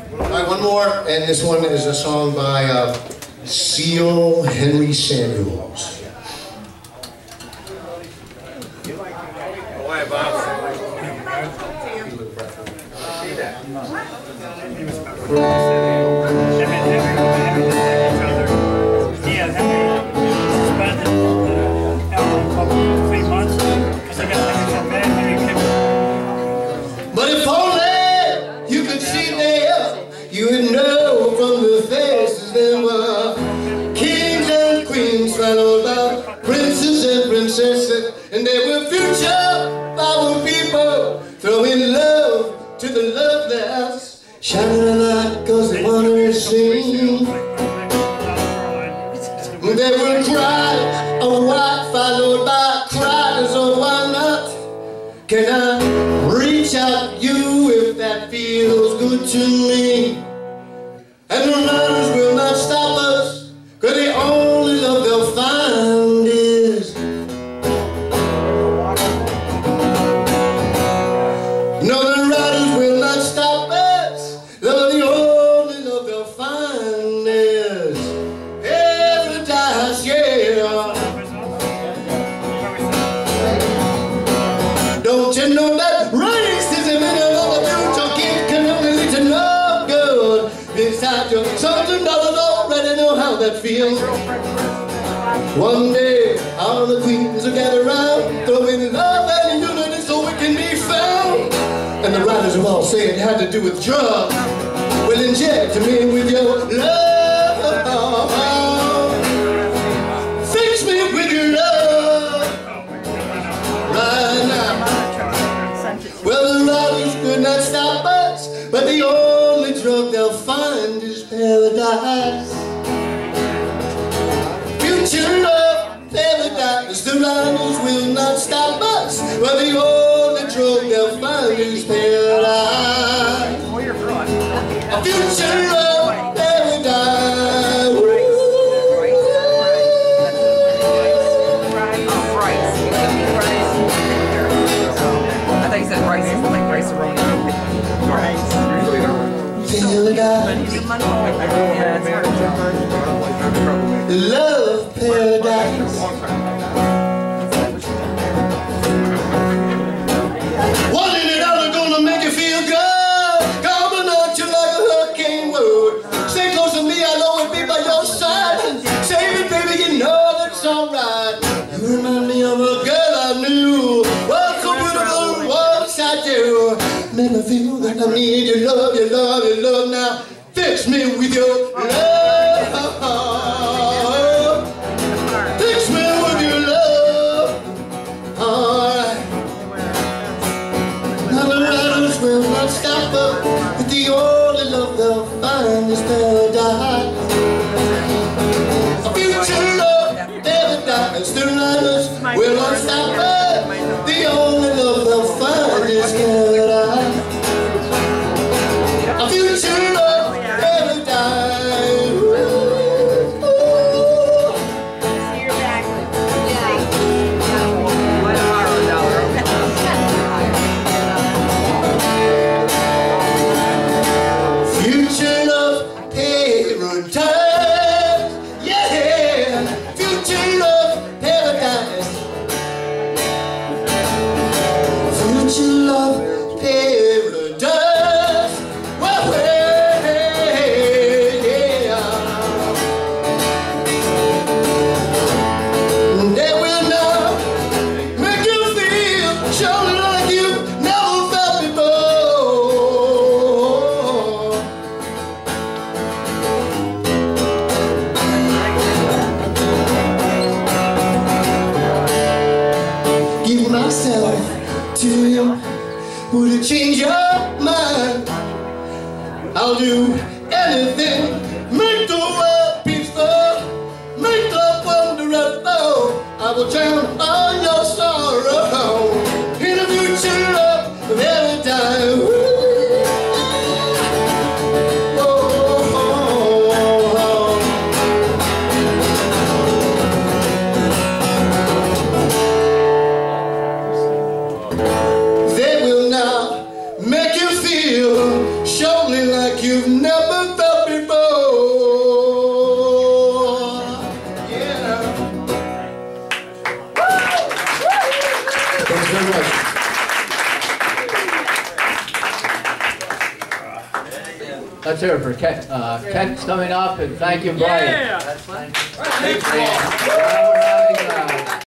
All right, one more, and this one is a song by Seal Henry Samuels. But if only you could see them, you would know from the faces there were kings and queens followed by princes and princesses, and they were future power people throwing love to the loveless, shining a light cause they wanted to sing. They will cry a white followed by cries, oh why not? Can I reach out you if that feels good to me? And the runners will not stop us, cause the only love they'll find is no, the riders will not stop us, though the only love they'll find is paradise, yeah. Don't you know that racism in another future kid can only lead to no good? Inside your $1,000 already know how that feels. One day all the queens will gather around, throwing love and unity so it can be found. And the writers will all say it had to do with drugs. Well, inject me with your love. Fix me with your love right now. Well, the writers could not stop us, but the only drug they'll find is paradise. Future love, paradise. The writers will not stop us, but the only drug they'll find is paradise. A future love, paradise. I thought you said rice, like rice-a-roni. Love paradise. Wasn't it ever gonna make you feel good? Coming at you like a hurricane would. Stay close to me, I'll always be by your side. Save it, baby, you know that's alright. You remind me of a girl I knew. What's so beautiful, what's I do? Make me feel that I need your love, your love, your love now. Fix me with your love. Fix me with your love. Alright. Now the riders will not stop us, but the only love they'll find is paradise. A future love, paradise. The riders will not stop us, the only love they'll find is paradise. A future love, paradise. Future love, paradise. Yeah, future love, paradise. Future love, paradise. Well, yeah. They will now make you feel surely like you never felt before. Give myself to you. Would it change your mind? I'll do anything. Make the world peaceful. Make love wonderful. I will drown all your sorrow in a future of paradise. They will now make you feel surely like you've never felt before. Yeah. Thanks very much. Let's hear it for Kent. Kent's coming up, and thank you, Brian. Yeah. Thanks.